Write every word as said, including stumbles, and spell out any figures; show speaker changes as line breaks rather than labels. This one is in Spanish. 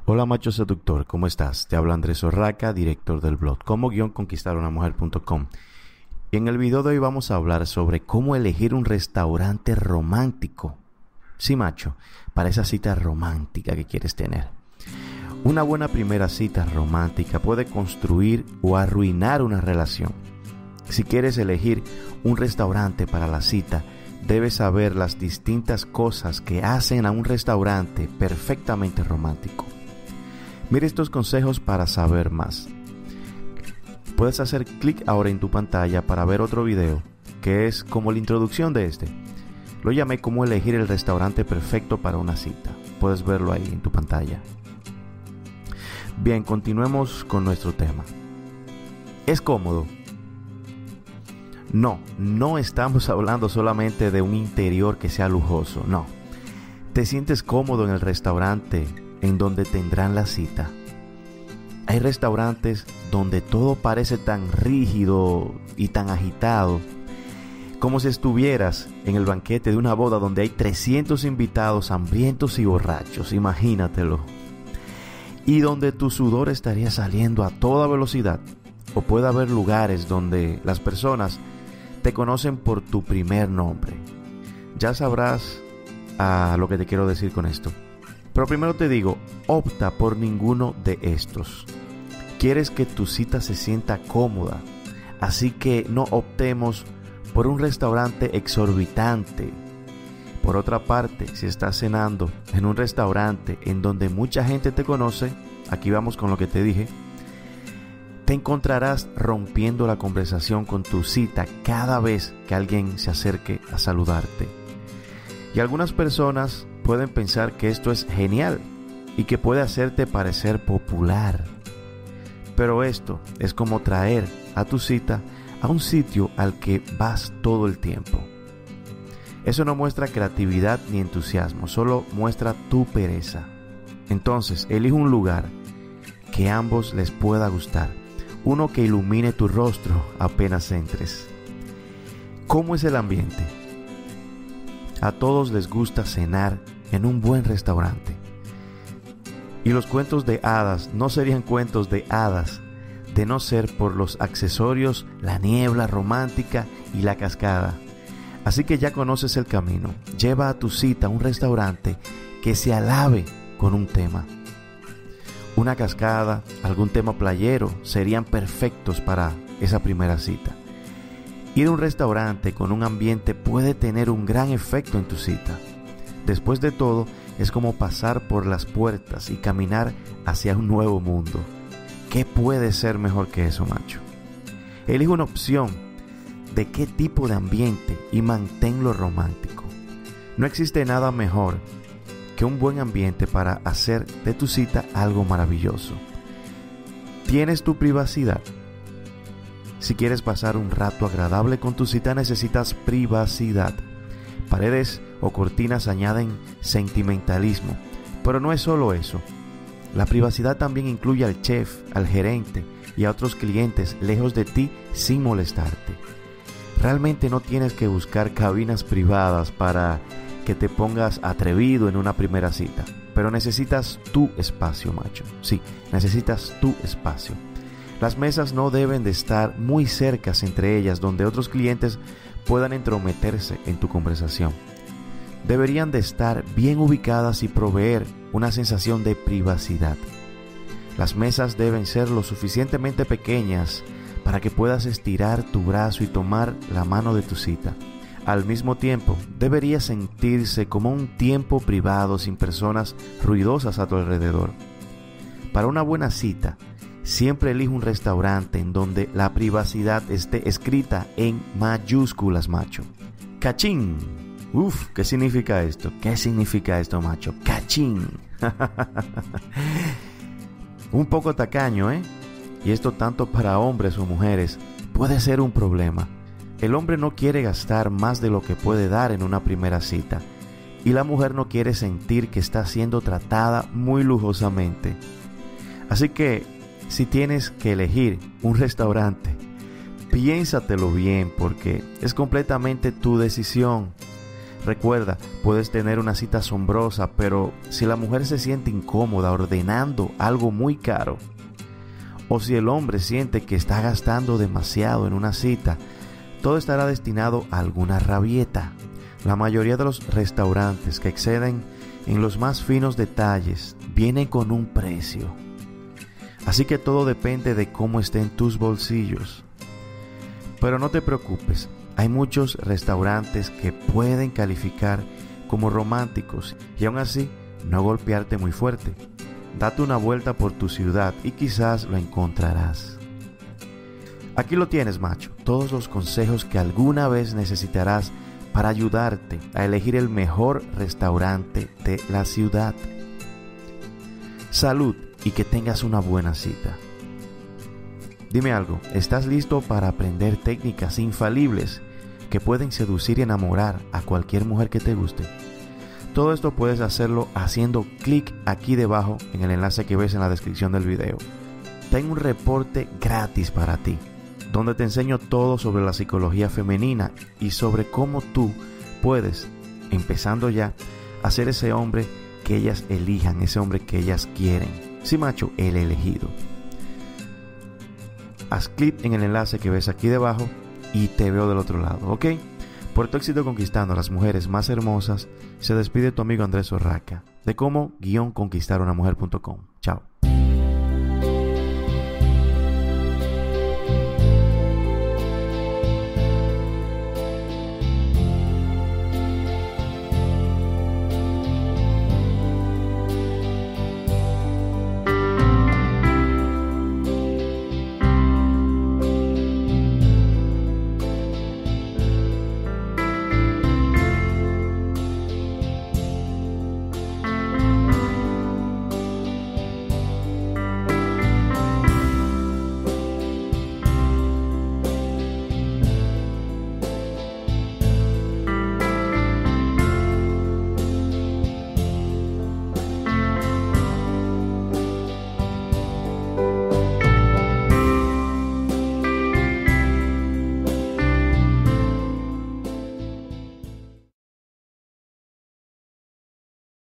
Hola macho seductor, ¿cómo estás? Te habla Andrés Orraca, director del blog como conquistar una mujer punto com. Y en el video de hoy vamos a hablar sobre cómo elegir un restaurante romántico. Sí, macho, para esa cita romántica que quieres tener. Una buena primera cita romántica puede construir o arruinar una relación. Si quieres elegir un restaurante para la cita, debes saber las distintas cosas que hacen a un restaurante perfectamente romántico. Mira estos consejos para saber más. Puedes hacer clic ahora en tu pantalla para ver otro video, que es como la introducción de este. Lo llamé cómo elegir el restaurante perfecto para una cita. Puedes verlo ahí en tu pantalla. Bien, continuemos con nuestro tema. ¿Es cómodo? No, no estamos hablando solamente de un interior que sea lujoso, no. ¿Te sientes cómodo en el restaurante en donde tendrán la cita? Hay restaurantes donde todo parece tan rígido y tan agitado, como si estuvieras en el banquete de una boda donde hay trescientos invitados hambrientos y borrachos, imagínatelo. Y donde tu sudor estaría saliendo a toda velocidad. O puede haber lugares donde las personas te conocen por tu primer nombre. Ya sabrás a lo que te quiero decir con esto. Pero primero te digo, opta por ninguno de estos. Quieres que tu cita se sienta cómoda, así que no optemos por un restaurante exorbitante. Por otra parte, si estás cenando en un restaurante en donde mucha gente te conoce, aquí vamos con lo que te dije, te encontrarás rompiendo la conversación con tu cita cada vez que alguien se acerque a saludarte. Y algunas personas pueden pensar que esto es genial y que puede hacerte parecer popular. Pero esto es como traer a tu cita a un sitio al que vas todo el tiempo. Eso no muestra creatividad ni entusiasmo, solo muestra tu pereza. Entonces, elige un lugar que a ambos les pueda gustar. Uno que ilumine tu rostro apenas entres. ¿Cómo es el ambiente? A todos les gusta cenar en un buen restaurante. Y los cuentos de hadas no serían cuentos de hadas de no ser por los accesorios, la niebla romántica y la cascada. Así que ya conoces el camino. Lleva a tu cita a un restaurante que se alabe con un tema. Una cascada, algún tema playero serían perfectos para esa primera cita. Ir a un restaurante con un ambiente puede tener un gran efecto en tu cita. Después de todo, es como pasar por las puertas y caminar hacia un nuevo mundo. ¿Qué puede ser mejor que eso, macho? Elige una opción de qué tipo de ambiente y manténlo romántico. No existe nada mejor que un buen ambiente para hacer de tu cita algo maravilloso. ¿Tienes tu privacidad? Si quieres pasar un rato agradable con tu cita, necesitas privacidad. Paredes o cortinas añaden sentimentalismo, pero no es solo eso. La privacidad también incluye al chef, al gerente y a otros clientes lejos de ti sin molestarte. Realmente no tienes que buscar cabinas privadas para que te pongas atrevido en una primera cita, pero necesitas tu espacio, macho. Sí, necesitas tu espacio. Las mesas no deben de estar muy cercas entre ellas, donde otros clientes puedan entrometerse en tu conversación. Deberían de estar bien ubicadas y proveer una sensación de privacidad. Las mesas deben ser lo suficientemente pequeñas para que puedas estirar tu brazo y tomar la mano de tu cita. Al mismo tiempo, debería sentirse como un tiempo privado sin personas ruidosas a tu alrededor. Para una buena cita, siempre elige un restaurante en donde la privacidad esté escrita en mayúsculas, macho. ¡Cachín! Uf, ¿qué significa esto? ¿Qué significa esto, macho? ¡Cachín! Un poco tacaño, ¿eh? Y esto tanto para hombres o mujeres puede ser un problema. El hombre no quiere gastar más de lo que puede dar en una primera cita. Y la mujer no quiere sentir que está siendo tratada muy lujosamente. Así que, si tienes que elegir un restaurante, piénsatelo bien porque es completamente tu decisión. Recuerda, puedes tener una cita asombrosa, pero si la mujer se siente incómoda ordenando algo muy caro, o si el hombre siente que está gastando demasiado en una cita, todo estará destinado a alguna rabieta. La mayoría de los restaurantes que exceden en los más finos detalles vienen con un precio. Así que todo depende de cómo estén tus bolsillos. Pero no te preocupes, hay muchos restaurantes que pueden calificar como románticos y aún así no golpearte muy fuerte. Date una vuelta por tu ciudad y quizás lo encontrarás. Aquí lo tienes, macho, todos los consejos que alguna vez necesitarás para ayudarte a elegir el mejor restaurante de la ciudad. Salud y que tengas una buena cita. Dime algo, ¿estás listo para aprender técnicas infalibles que pueden seducir y enamorar a cualquier mujer que te guste? Todo esto puedes hacerlo haciendo clic aquí debajo en el enlace que ves en la descripción del video. Tengo un reporte gratis para ti, donde te enseño todo sobre la psicología femenina y sobre cómo tú puedes, empezando ya, hacer ese hombre que ellas elijan, ese hombre que ellas quieren. Sí, macho, el elegido. Haz clic en el enlace que ves aquí debajo y te veo del otro lado, ¿ok? Por tu éxito conquistando a las mujeres más hermosas, se despide tu amigo Andrés Orraca de cómo guión conquistar una mujer punto com. Chao.